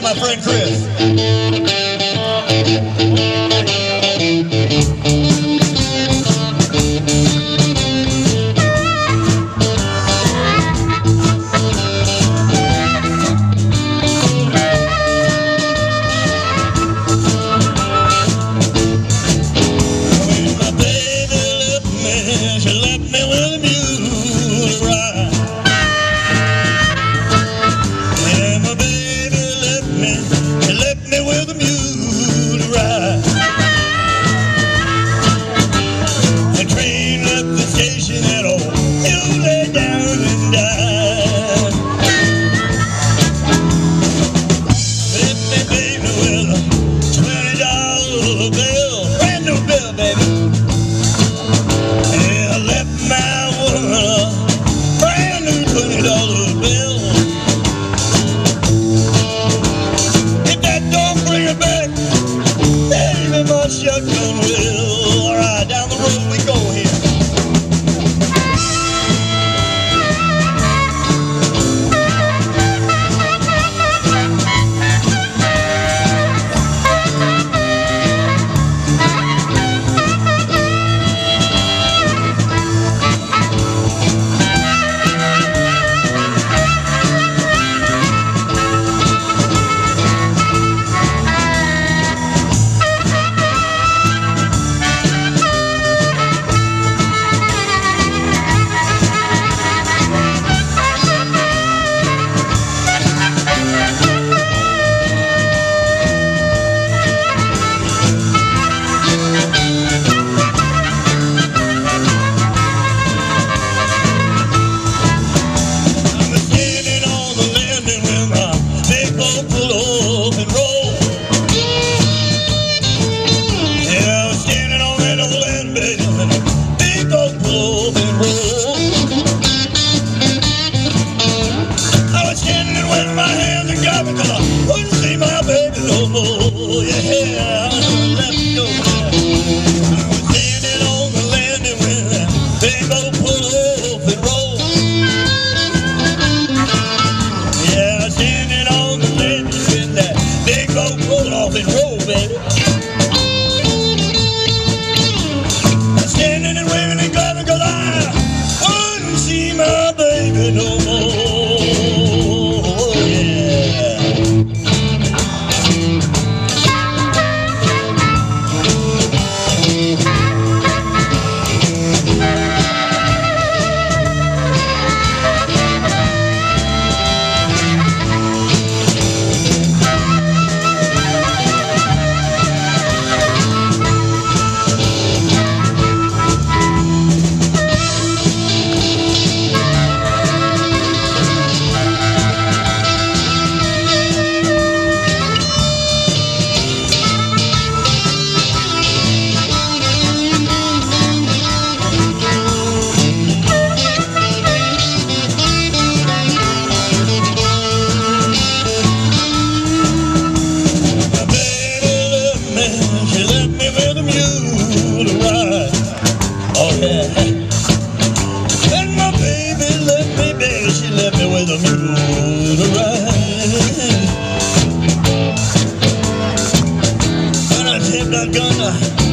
my friend Chris. She left me with a mule to ride. Yeah, my baby left me. She left me with a mule to ride. The train left the station at all. You lay down and died. Left me, baby, with a $20 bill, brand new bill, baby. My woman a brand new $20 bill. If that don't bring her back, maybe my shotgun will. All right, down the road we go here. Because I wouldn't see my baby no more. Yeah, I left me go. I was standing on the landing when that big boat pulled off and rolled. Yeah, standing on the landing when that big boat pulled off and rolled, baby. Standing and waving and clapping because I wouldn't see my baby no more. And my baby left me, baby, she left me with a mule to ride. And I said, I'm gonna